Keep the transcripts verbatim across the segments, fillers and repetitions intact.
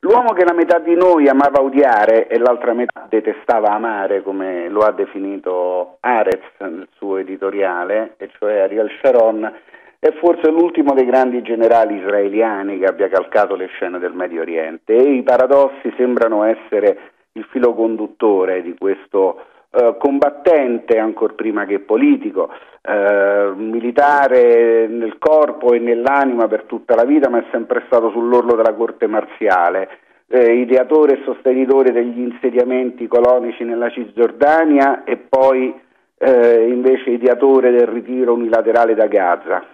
L'uomo che la metà di noi amava odiare e l'altra metà detestava amare, come lo ha definito Haaretz nel suo editoriale, e cioè Ariel Sharon, è forse l'ultimo dei grandi generali israeliani che abbia calcato le scene del Medio Oriente, e i paradossi sembrano essere il filo conduttore di questo eh, combattente, ancor prima che politico, eh, militare nel corpo e nell'anima per tutta la vita, ma è sempre stato sull'orlo della corte marziale, eh, ideatore e sostenitore degli insediamenti colonici nella Cisgiordania e poi eh, invece ideatore del ritiro unilaterale da Gaza.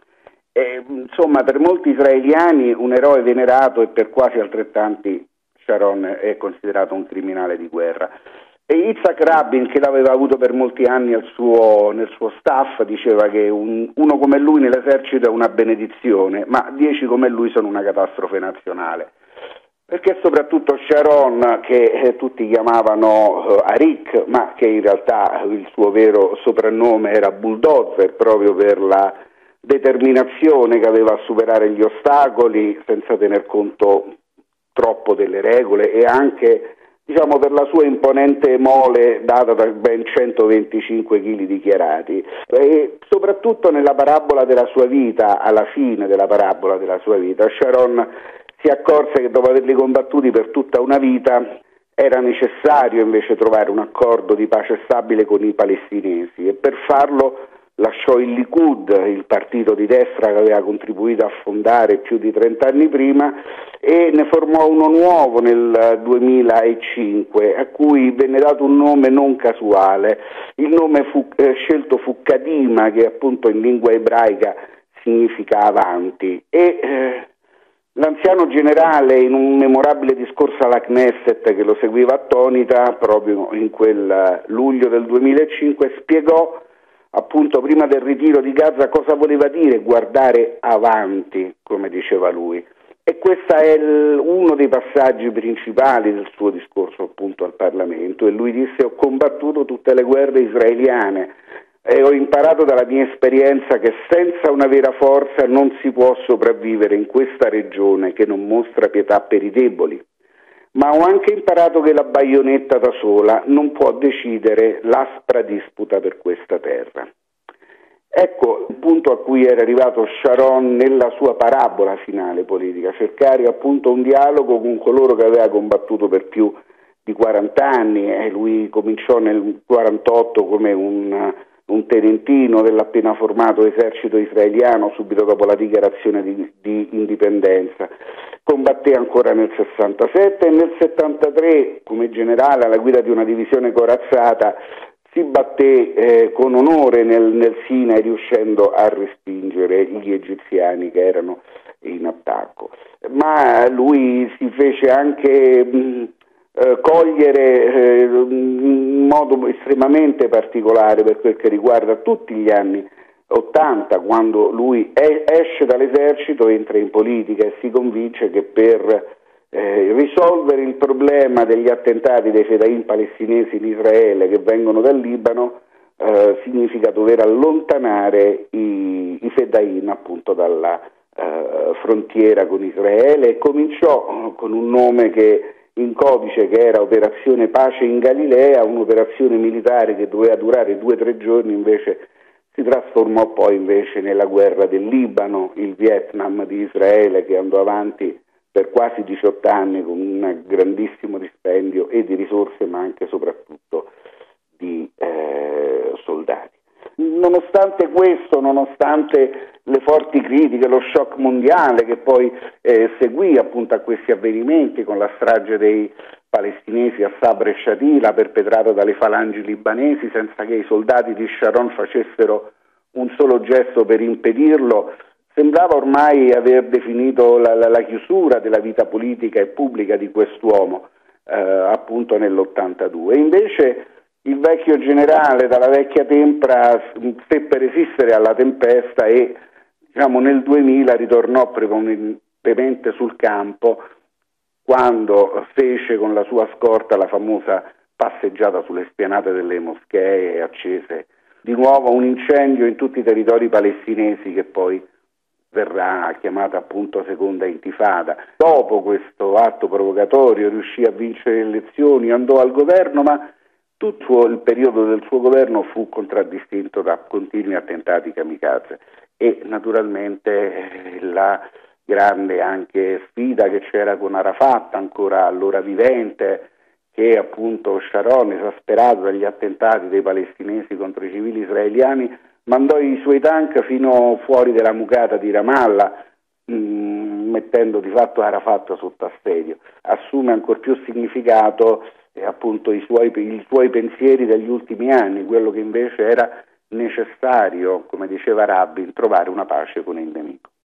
E, insomma, per molti israeliani un eroe venerato, e per quasi altrettanti Sharon è considerato un criminale di guerra. E Yitzhak Rabin, che l'aveva avuto per molti anni al suo, nel suo staff, diceva che un, uno come lui nell'esercito è una benedizione, ma dieci come lui sono una catastrofe nazionale. Perché soprattutto Sharon, che eh, tutti chiamavano eh, Arik, ma che in realtà il suo vero soprannome era Bulldozer, proprio per la determinazione che aveva a superare gli ostacoli senza tener conto troppo delle regole, e anche, diciamo, per la sua imponente mole data da ben centoventicinque chili dichiarati, e soprattutto nella parabola della sua vita, alla fine della parabola della sua vita, Sharon si accorse che dopo averli combattuti per tutta una vita era necessario invece trovare un accordo di pace stabile con i palestinesi, e per farlo lasciò il Likud, il partito di destra che aveva contribuito a fondare più di trent'anni prima, e ne formò uno nuovo nel duemilacinque, a cui venne dato un nome non casuale. Il nome fu, eh, scelto fu Kadima, che appunto in lingua ebraica significa avanti, e eh, l'anziano generale, in un memorabile discorso alla Knesset che lo seguiva attonita proprio in quel luglio del duemilacinque, spiegò appunto prima del ritiro di Gaza cosa voleva dire guardare avanti, come diceva lui. E questo è il, uno dei passaggi principali del suo discorso appunto al Parlamento, e lui disse: ho combattuto tutte le guerre israeliane e ho imparato dalla mia esperienza che senza una vera forza non si può sopravvivere in questa regione che non mostra pietà per i deboli. Ma ho anche imparato che la baionetta da sola non può decidere l'aspra disputa per questa terra. Ecco il punto a cui era arrivato Sharon nella sua parabola finale politica: cercare appunto un dialogo con coloro che aveva combattuto per più di quaranta anni, e lui cominciò nel quarantotto come un, un tenentino dell'appena formato esercito israeliano subito dopo la dichiarazione di, di indipendenza. Combatté ancora nel sessantasette e nel settantatré come generale alla guida di una divisione corazzata si batté eh, con onore nel, nel Sinai, riuscendo a respingere gli egiziani che erano in attacco. Ma lui si fece anche mh, eh, cogliere eh, in modo estremamente particolare per quel che riguarda tutti gli anni ottanta, quando lui esce dall'esercito, entra in politica e si convince che per eh, risolvere il problema degli attentati dei fedain palestinesi in Israele che vengono dal Libano eh, significa dover allontanare i, i fedain appunto dalla eh, frontiera con Israele, e cominciò con un nome che in codice che era Operazione Pace in Galilea, un'operazione militare che doveva durare due o tre giorni, invece si trasformò poi invece nella guerra del Libano, il Vietnam di Israele, che andò avanti per quasi diciotto anni con un grandissimo dispendio e di risorse, ma anche e soprattutto di eh, soldati. Nonostante questo, nonostante le forti critiche, lo shock mondiale che poi eh, seguì appunto a questi avvenimenti, con la strage dei palestinesi a Sabra e Shatila perpetrata dalle falangi libanesi senza che i soldati di Sharon facessero un solo gesto per impedirlo, sembrava ormai aver definito la, la, la chiusura della vita politica e pubblica di quest'uomo eh, appunto nell'ottantadue. Invece il vecchio generale dalla vecchia tempra seppe resistere alla tempesta e, diciamo, nel duemila ritornò prepotentemente sul campo, quando fece con la sua scorta la famosa passeggiata sulle spianate delle moschee e accese di nuovo un incendio in tutti i territori palestinesi che poi verrà chiamata appunto seconda intifada. Dopo questo atto provocatorio riuscì a vincere le elezioni, andò al governo, ma tutto il periodo del suo governo fu contraddistinto da continui attentati kamikaze e naturalmente eh, la grande anche sfida che c'era con Arafat, ancora allora vivente, che appunto Sharon, esasperato dagli attentati dei palestinesi contro i civili israeliani, mandò i suoi tank fino fuori della mucata di Ramallah, mh, mettendo di fatto Arafat sotto assedio. Assume ancor più significato eh, appunto i suoi, i suoi pensieri degli ultimi anni, quello che invece era necessario, come diceva Rabin, trovare una pace con il nemico.